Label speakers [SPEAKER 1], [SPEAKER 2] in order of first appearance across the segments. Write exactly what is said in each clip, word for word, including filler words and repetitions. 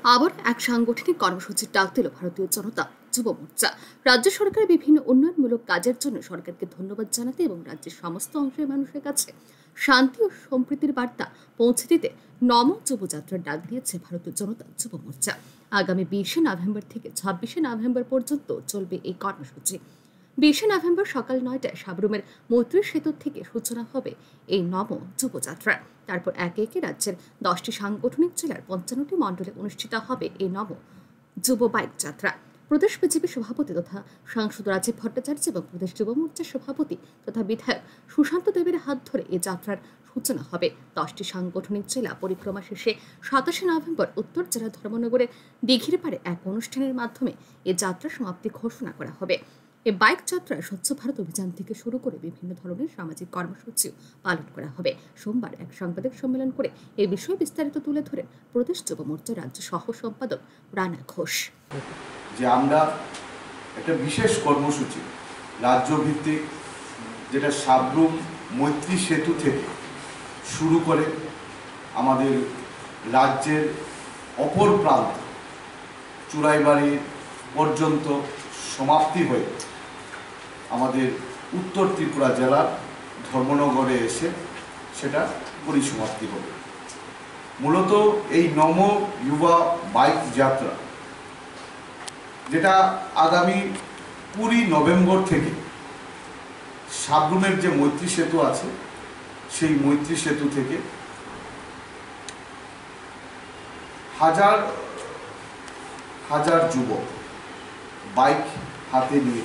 [SPEAKER 1] আবার এক সাংগঠনিক কর্মসূচির ডাক দিল ভারতীয় জনতা যুব মোর্চা। রাজ্য সরকারের বিভিন্ন উন্নয়নমূলক কাজের জন্য সরকারকে ধন্যবাদ জানাতে এবং রাজ্যের সমস্ত অংশের মানুষের কাছে শান্তি ও সম্প্রীতির বার্তা পৌঁছে দিতে নম যুবযাত্রার ডাক দিয়েছে ভারতীয় জনতা যুব মোর্চা। আগামী বিশে নভেম্বর থেকে ছাব্বিশে নভেম্বর পর্যন্ত চলবে এই কর্মসূচি। বিশে নভেম্বর সকাল নয়টায় সাবরুমের মৈত্রী সেতু থেকে সূচনা হবে এই নব যুবযাত্রা। তারপর একে একে রাজ্যের দশটি সাংগঠনিক জেলার পঞ্চান্নটি মণ্ডলে অনুষ্ঠিত হবে এই নব যুব বাইক যাত্রা। প্রদেশ বিজেপি সভাপতি তথা সাংসদ রাজীব ভট্টাচার্য এবং প্রদেশ যুব মোর্চার সভাপতি তথা বিধায়ক সুশান্ত দেবের হাত ধরে এই যাত্রার সূচনা হবে। দশটি সাংগঠনিক জেলা পরিক্রমা শেষে সাতাশে নভেম্বর উত্তর জেলা ধর্মনগরের দিঘির পাড়ে এক অনুষ্ঠানের মাধ্যমে এই যাত্রা সমাপ্তি ঘোষণা করা হবে। এই বাইক যাত্রায় স্বচ্ছ ভারত অভিযান থেকে শুরু করে বিভিন্ন ধরনের সামাজিক কর্মসূচিও পালন করা হবে। সোমবার এক সাংবাদিক সম্মেলন করে এই বিষয়ে বিস্তারিত তুলে ধরেন প্রদেশ যুব মোর্চার রাজ্য সহ সম্পাদক রানা ঘোষ।
[SPEAKER 2] যে আমরা একটা বিশেষ কর্মসূচি রাজ্য ভিত্তিক, যেটা সাবরুম মৈত্রী সেতু থেকে শুরু করে আমাদের রাজ্যের অপর প্রান্ত চুড়াইবাড়ি পর্যন্ত সমাপ্তি হয়ে আমাদের উত্তর ত্রিপুরা জেলার ধর্মনগরে এসে সেটা পরিসমাপ্তি হবে। মূলত এই নম যুবা বাইক যাত্রা, যেটা আগামী কুড়ি নভেম্বর থেকে সাবরুমের যে মৈত্রী সেতু আছে সেই মৈত্রী সেতু থেকে হাজার হাজার যুবক বাইক হাতে নিয়ে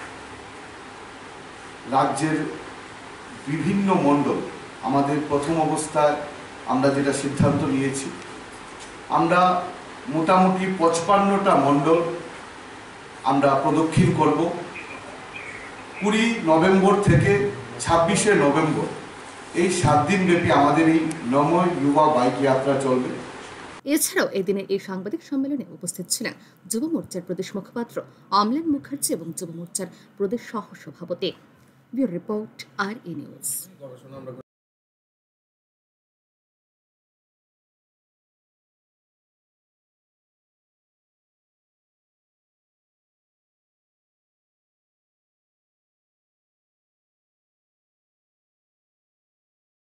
[SPEAKER 2] রাজ্যের বিভিন্ন মণ্ডল, আমাদের প্রথম অবস্থায় আমরা যেটা সিদ্ধান্ত নিয়েছি, আমরা মোটামুটি পঁচপান্নটা মণ্ডল আমরা প্রদক্ষিণ করব। কুড়ি নভেম্বর থেকে ছাব্বিশে নভেম্বর এই সাত দিন ব্যাপী আমাদের এই নম যুবা বাইক যাত্রা চলবে।
[SPEAKER 1] এছাড়াও এদিনের এই সাংবাদিক সম্মেলনে উপস্থিত ছিলেন যুব মোর্চার প্রদেশ মুখপাত্র অমলান মুখার্জি এবং যুব মোর্চার প্রদেশ সহ সভাপতি। রিপোর্ট আর ই নিউজ।